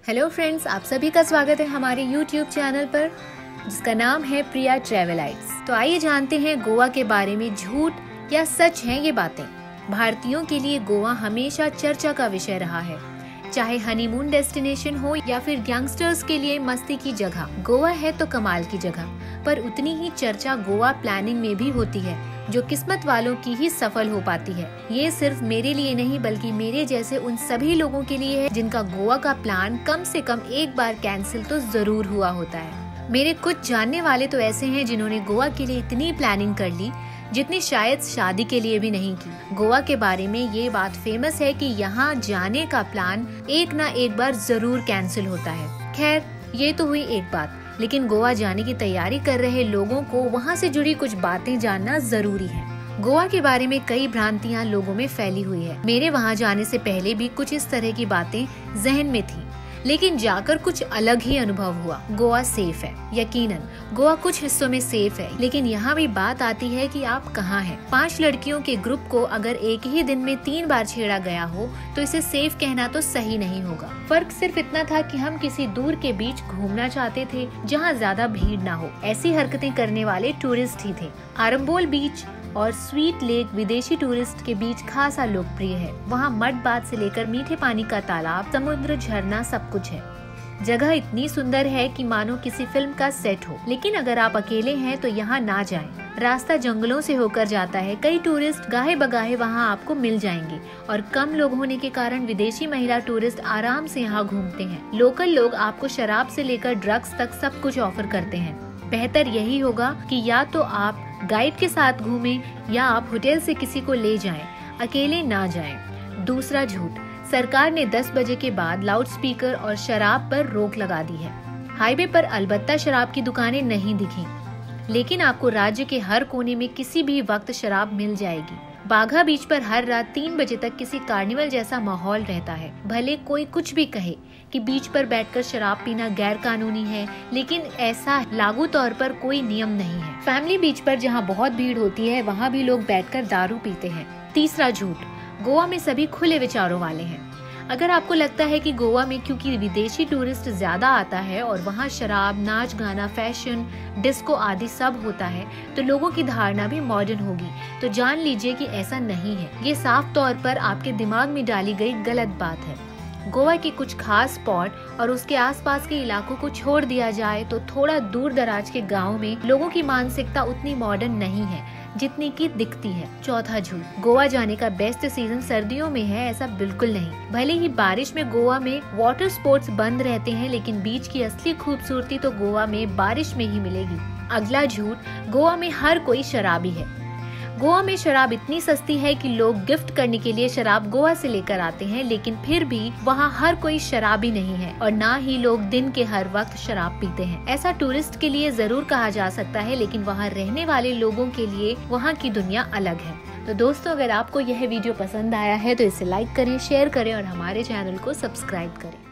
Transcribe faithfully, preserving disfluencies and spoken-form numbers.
Hello friends, आप सभी का स्वागत है हमारे यूट्यूब चैनल पर जिसका नाम है प्रिया ट्रैवलाइट्स। तो आइए जानते हैं गोवा के बारे में झूठ या सच हैं ये बातें। भारतीयों के लिए गोवा हमेशा चर्चा का विषय रहा है, चाहे हनीमून डेस्टिनेशन हो या फिर गैंगस्टर्स के लिए मस्ती की जगह। गोवा है तो कमाल की जगह, पर उतनी ही चर्चा गोवा प्लानिंग में भी होती है, जो किस्मत वालों की ही सफल हो पाती है। ये सिर्फ मेरे लिए नहीं बल्कि मेरे जैसे उन सभी लोगों के लिए है जिनका गोवा का प्लान कम से कम एक बार कैंसिल तो जरूर हुआ होता है। मेरे कुछ जानने वाले तो ऐसे हैं जिन्होंने गोवा के लिए इतनी प्लानिंग कर ली जितनी शायद शादी के लिए भी नहीं की। गोवा के बारे में ये बात फेमस है कि यहाँ जाने का प्लान एक ना एक बार जरूर कैंसिल होता है। खैर, ये तो हुई एक बात, लेकिन गोवा जाने की तैयारी कर रहे लोगों को वहाँ से जुड़ी कुछ बातें जानना जरूरी है। गोवा के बारे में कई भ्रांतियाँ लोगों में फैली हुई है। मेरे वहाँ जाने से पहले भी कुछ इस तरह की बातें जहन में थी, लेकिन जाकर कुछ अलग ही अनुभव हुआ। गोवा सेफ है, यकीनन गोवा कुछ हिस्सों में सेफ है, लेकिन यहाँ भी बात आती है कि आप कहाँ हैं। पांच लड़कियों के ग्रुप को अगर एक ही दिन में तीन बार छेड़ा गया हो तो इसे सेफ कहना तो सही नहीं होगा। फर्क सिर्फ इतना था कि हम किसी दूर के बीच घूमना चाहते थे जहाँ ज्यादा भीड़ ना हो। ऐसी हरकतें करने वाले टूरिस्ट ही थे। आरंबोल बीच और स्वीट लेक विदेशी टूरिस्ट के बीच खासा लोकप्रिय है। वहाँ मड बाथ से लेकर मीठे पानी का तालाब, समुद्र, झरना सब कुछ है। जगह इतनी सुंदर है कि मानो किसी फिल्म का सेट हो। लेकिन अगर आप अकेले हैं तो यहाँ ना जाएं। रास्ता जंगलों से होकर जाता है। कई टूरिस्ट गाहे बगाहे वहाँ आपको मिल जाएंगे और कम लोग होने के कारण विदेशी महिला टूरिस्ट आराम से यहाँ घूमते हैं। लोकल लोग आपको शराब से लेकर ड्रग्स तक सब कुछ ऑफर करते हैं। बेहतर यही होगा कि या तो आप गाइड के साथ घूमें या आप होटल से किसी को ले जाएं, अकेले ना जाएं। दूसरा झूठ, सरकार ने दस बजे के बाद लाउडस्पीकर और शराब पर रोक लगा दी है। हाईवे पर अलबत्ता शराब की दुकानें नहीं दिखी, लेकिन आपको राज्य के हर कोने में किसी भी वक्त शराब मिल जाएगी। बाघा बीच पर हर रात तीन बजे तक किसी कार्निवल जैसा माहौल रहता है। भले कोई कुछ भी कहे कि बीच पर बैठकर शराब पीना गैर कानूनी है, लेकिन ऐसा लागू तौर पर कोई नियम नहीं है। फैमिली बीच पर जहाँ बहुत भीड़ होती है वहाँ भी लोग बैठकर दारू पीते हैं। तीसरा झूठ, गोवा में सभी खुले विचारों वाले हैं। अगर आपको लगता है कि गोवा में क्योंकि विदेशी टूरिस्ट ज्यादा आता है और वहाँ शराब, नाच गाना, फैशन, डिस्को आदि सब होता है, तो लोगों की धारणा भी मॉडर्न होगी, तो जान लीजिए कि ऐसा नहीं है। ये साफ तौर पर आपके दिमाग में डाली गई गलत बात है। गोवा के कुछ खास स्पॉट और उसके आसपास के इलाकों को छोड़ दिया जाए तो थोड़ा दूर दराज के गाँव में लोगों की मानसिकता उतनी मॉडर्न नहीं है जितनी की दिखती है। चौथा झूठ, गोवा जाने का बेस्ट सीजन सर्दियों में है, ऐसा बिल्कुल नहीं। भले ही बारिश में गोवा में वाटर स्पोर्ट्स बंद रहते हैं, लेकिन बीच की असली खूबसूरती तो गोवा में बारिश में ही मिलेगी। अगला झूठ, गोवा में हर कोई शराबी है। गोवा में शराब इतनी सस्ती है कि लोग गिफ्ट करने के लिए शराब गोवा से लेकर आते हैं, लेकिन फिर भी वहाँ हर कोई शराबी नहीं है और ना ही लोग दिन के हर वक्त शराब पीते हैं। ऐसा टूरिस्ट के लिए जरूर कहा जा सकता है, लेकिन वहाँ रहने वाले लोगों के लिए वहाँ की दुनिया अलग है। तो दोस्तों, अगर आपको यह वीडियो पसंद आया है तो इसे लाइक करें, शेयर करें और हमारे चैनल को सब्सक्राइब करें।